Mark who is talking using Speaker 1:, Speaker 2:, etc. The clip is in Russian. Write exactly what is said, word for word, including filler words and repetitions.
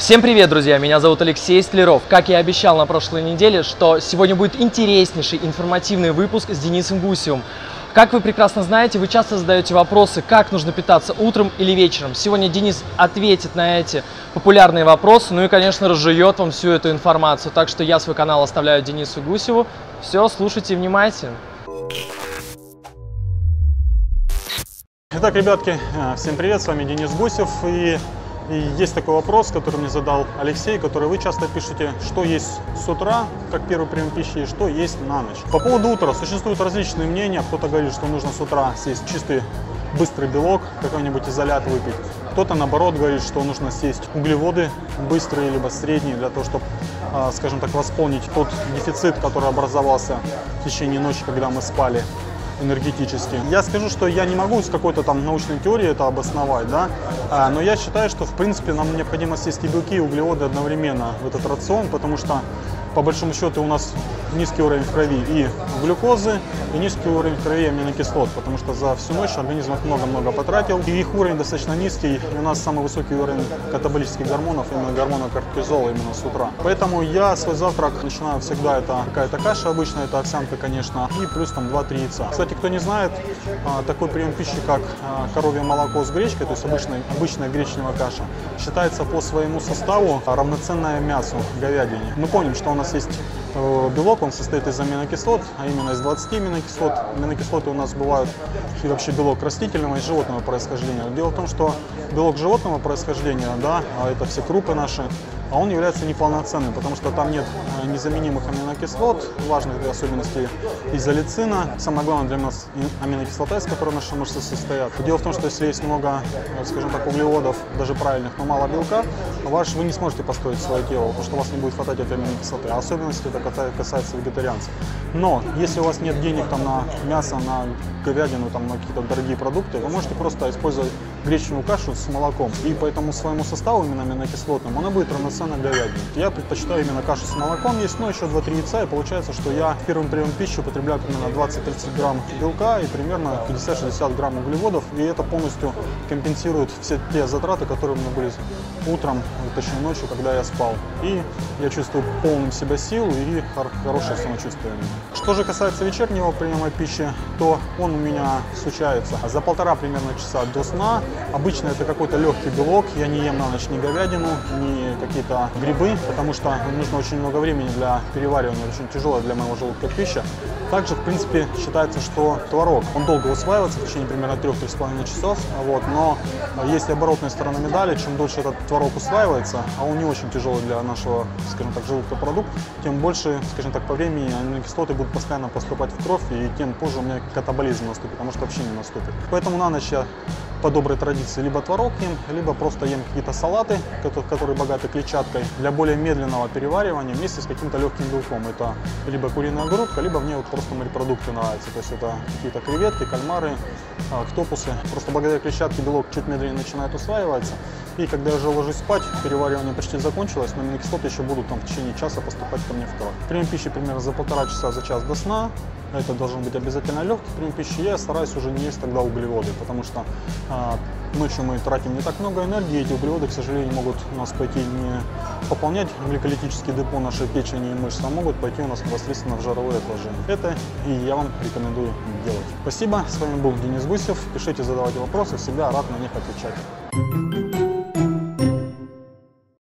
Speaker 1: Всем привет, друзья! Меня зовут Алексей Столяров. Как я и обещал на прошлой неделе, что сегодня будет интереснейший информативный выпуск с Денисом Гусевым. Как вы прекрасно знаете, вы часто задаете вопросы, как нужно питаться утром или вечером. Сегодня Денис ответит на эти популярные вопросы, ну и, конечно, разжует вам всю эту информацию. Так что я свой канал оставляю Денису Гусеву. Все, слушайте и внимайте.
Speaker 2: Итак, ребятки, всем привет, с вами Денис Гусев. И, и есть такой вопрос, который мне задал Алексей, который вы часто пишете, что есть с утра, как первый прием пищи, и что есть на ночь. По поводу утра существуют различные мнения. Кто-то говорит, что нужно с утра съесть чистый, быстрый белок, какой-нибудь изолят выпить. Кто-то, наоборот, говорит, что нужно съесть углеводы быстрые, либо средние, для того, чтобы, скажем так, восполнить тот дефицит, который образовался в течение ночи, когда мы спали, энергетически. Я скажу, что я не могу с какой-то там научной теорией это обосновать, да, а, но я считаю, что в принципе нам необходимо съесть и белки, и углеводы одновременно в этот рацион, потому что по большому счету у нас низкий уровень в крови и глюкозы, и низкий уровень в крови аминокислот, потому что за всю ночь организм много-много потратил, и их уровень достаточно низкий, и у нас самый высокий уровень катаболических гормонов, именно гормона кортизола, именно с утра. Поэтому я свой завтрак начинаю всегда, это какая-то каша обычно, это овсянка, конечно, и плюс там два-три яйца. Кстати, кто не знает, такой прием пищи, как коровье молоко с гречкой, то есть обычная, обычная гречневая каша, считается по своему составу равноценная мясу, говядине. Мы помним, что у нас есть белок, он состоит из аминокислот, а именно из двадцати аминокислот. Аминокислоты у нас бывают и вообще белок растительного и животного происхождения. Дело в том, что белок животного происхождения, да, а это все крупы наши, а он является неполноценным, потому что там нет незаменимых аминокислот, важных для особенностей изолицина. Самое главное для нас аминокислота, из которой наши мышцы состоят. Дело в том, что если есть много, скажем так, углеводов, даже правильных, но мало белка, ваш, вы не сможете построить свое тело, потому что у вас не будет хватать этой аминокислоты. А особенности это касается вегетарианцев. Но если у вас нет денег там, на мясо, на говядину, там, на какие-то дорогие продукты, вы можете просто использовать гречневую кашу с молоком. И по этому своему составу, именно аминокислотному, она будет равноценна говядине. Я предпочитаю именно кашу с молоком есть, но еще два-три яйца, и получается, что я первым приемом пищи употребляю примерно двадцать-тридцать грамм белка и примерно пятьдесят-шестьдесят грамм углеводов, и это полностью компенсирует все те затраты, которые у меня были утром, точнее ночью, когда я спал. И я чувствую полным себя сил и хор хорошее самочувствие. Что же касается вечернего приема пищи, то он у меня случается за полтора примерно часа до сна. Обычно это какой-то легкий белок, я не ем на ночь ни говядину, ни какие-то грибы, потому что нужно очень много времени для переваривания, очень тяжелая для моего желудка пища. Также, в принципе, считается, что творог, он долго усваивается в течение примерно трёх-трёх с половиной часов, вот, но есть и оборотная сторона медали, чем дольше этот творог усваивается, а он не очень тяжелый для нашего, скажем так, желудка продукт, тем больше, скажем так, по времени аминокислоты будут постоянно поступать в кровь, и тем позже у меня катаболизм наступит, потому что вообще не наступит. Поэтому на ночь я по доброй традиции либо творог ем, либо просто ем какие-то салаты, которые богаты клетчаткой, для более медленного переваривания вместе с каким-то легким белком. Это либо куриная грудка, либо мне вот просто морепродукты нравятся. То есть это какие-то креветки, кальмары, октопусы. Просто благодаря клетчатке белок чуть медленнее начинает усваиваться. И когда я уже ложусь спать, переваривание почти закончилось, но аминокислоты еще будут там в течение часа поступать ко мне в кровь. Прием пищи примерно за полтора часа, за час до сна. Это должен быть обязательно легкий прием пищи. Я стараюсь уже не есть тогда углеводы, потому что а, ночью мы тратим не так много энергии. Эти углеводы, к сожалению, могут у нас пойти не пополнять гликолитический депо нашей печени и мышц, а могут пойти у нас непосредственно в жировое отложение. Это и я вам рекомендую делать. Спасибо. С вами был Денис Гусев. Пишите, задавайте вопросы. Всегда рад на них отвечать.